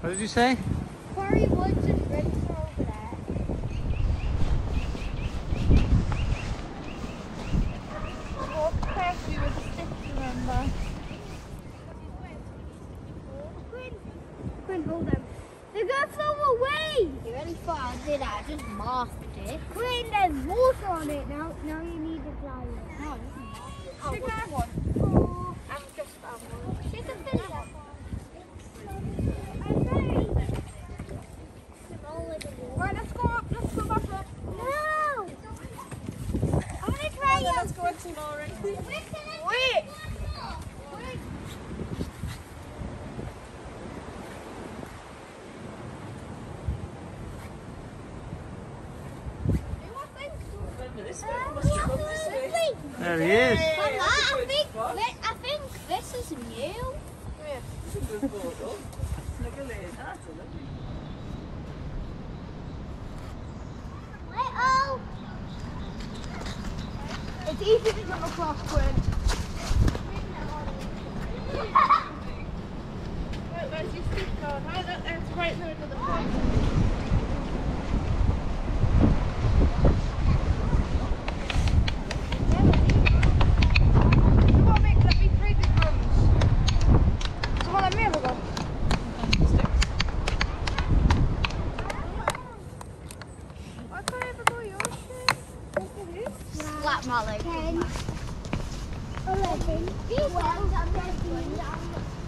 What did you say? Quarry Woods and Rinks are over there. Walk carefully with the stick, remember. Quinn, hold them. They're going to flow away! You really thought I did that, I just marked it. Quinn, there's water on it now. Now you need to fly it. No, it isn't. Should I have one? Oh, I'm just one. she can fill it up. Right, let's go up. Let's go back up. No! I want to try it. Let's go exploring. Wait! There he is. I think this is new. Little. It's easy to come across, Quinn. Right, where's your stick card? Right, that's right there another point. Slap my leg. 10, 11, 12,